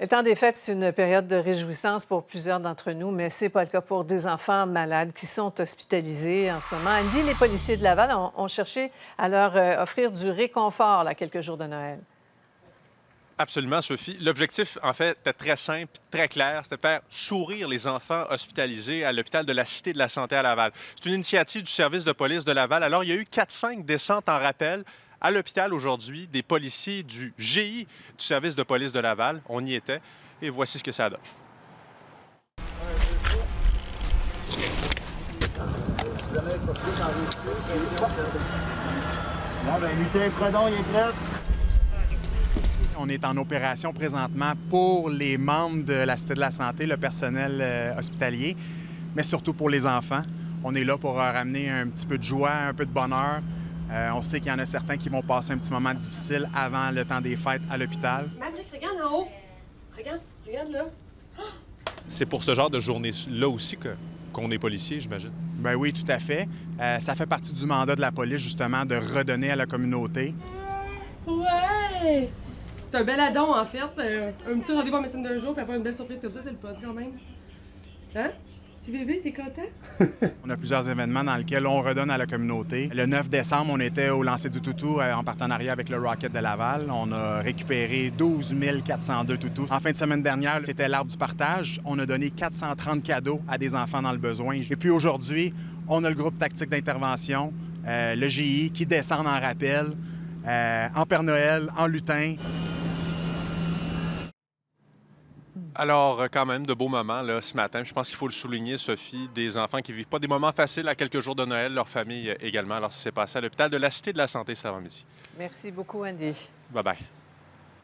Le temps des fêtes, c'est une période de réjouissance pour plusieurs d'entre nous, mais ce n'est pas le cas pour des enfants malades qui sont hospitalisés en ce moment. Andy, les policiers de Laval ont cherché à leur offrir du réconfort là, quelques jours de Noël. Absolument, Sophie. L'objectif, en fait, était très simple, très clair. C'était de faire sourire les enfants hospitalisés à l'hôpital de la Cité de la Santé à Laval. C'est une initiative du service de police de Laval. Alors, il y a eu 4-5 descentes en rappel à l'hôpital aujourd'hui, des policiers du GI du service de police de Laval. On y était et voici ce que ça donne. Bon, bien, Lutin Fredon, il est prêt. On est en opération présentement pour les membres de la Cité de la Santé, le personnel hospitalier, mais surtout pour les enfants. On est là pour ramener un petit peu de joie, un peu de bonheur. On sait qu'il y en a certains qui vont passer un petit moment difficile avant le temps des fêtes à l'hôpital. Maverick, regarde en haut. Regarde là. C'est pour ce genre de journée-là aussi qu'on est policier, j'imagine. Ben oui, tout à fait. Ça fait partie du mandat de la police, justement, de redonner à la communauté. Ouais! C'est un bel addon, en fait. Un petit rendez-vous en médecine d'un jour, puis après une belle surprise comme ça, c'est le fun quand même. Hein? Petit bébé, t'es content? On a plusieurs événements dans lesquels on redonne à la communauté. Le 9 décembre, on était au lancer du toutou en partenariat avec le Rocket de Laval. On a récupéré 12 402 toutous. En fin de semaine dernière, c'était l'arbre du partage. On a donné 430 cadeaux à des enfants dans le besoin. Et puis aujourd'hui, on a le groupe tactique d'intervention, le GI, qui descend en rappel, en Père Noël, en lutin. Alors, quand même, de beaux moments là, ce matin. Je pense qu'il faut le souligner, Sophie, des enfants qui ne vivent pas des moments faciles à quelques jours de Noël, leur famille également. Alors, ça s'est passé à l'hôpital de la Cité de la Santé cet avant-midi. Merci beaucoup, Andy. Bye-bye.